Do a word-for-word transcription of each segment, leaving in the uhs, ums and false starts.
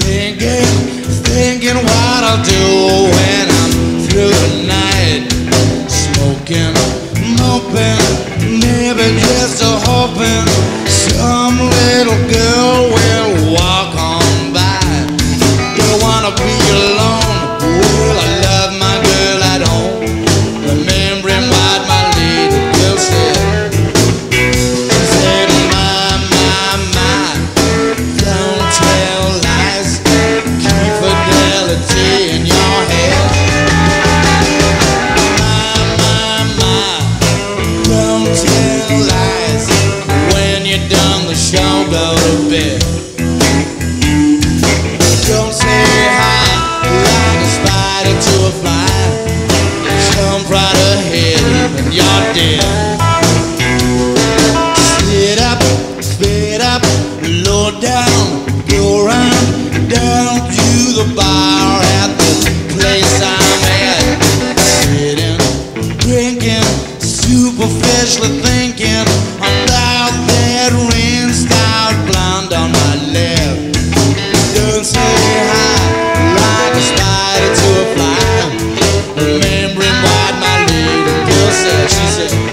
Thinking, thinking what I'll do when I'm through the night. Smoking, moping, maybe just a hoping some little girl will walk on by. Don't wanna be alone. Well, I love my girl at home. Remembering what my little girl said. She said, my, my, my, don't tell lies. Keep fidelity in your head. My, my, my, don't tell lies. When you're done the show, go to bed. Don't say hi like a spider to a fly. Jump right ahead and you're dead. Spit up, spit up, low down, go round, down to the bar at the place I'm at. Sitting, drinking, superficially thinking about that rain-starred blonde on my left. Don't say hi like a spider to a fly. Remembering what my little girl said. She said,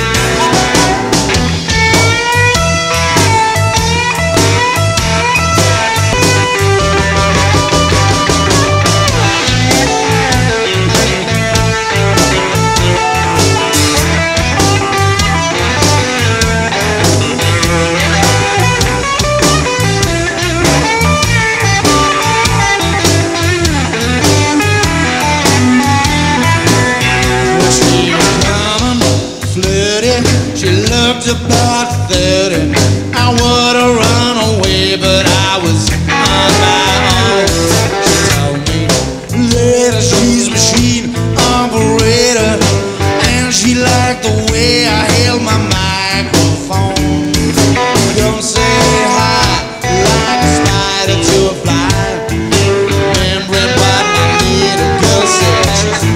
she looked about thirty. I would've run away, but I was on my own. She told me later she's machine operator, and she liked the way I held my microphone. Don't say hi like a spider to a fly. Remembering what my little girl said. She said,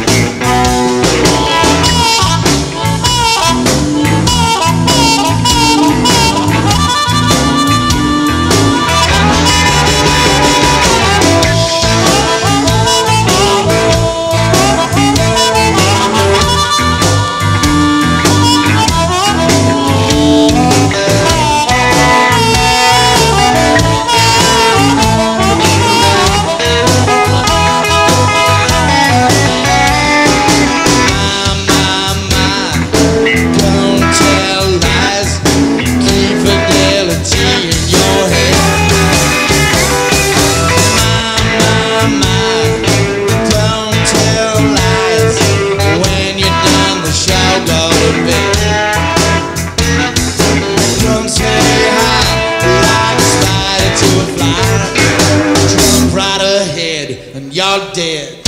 and you're dead.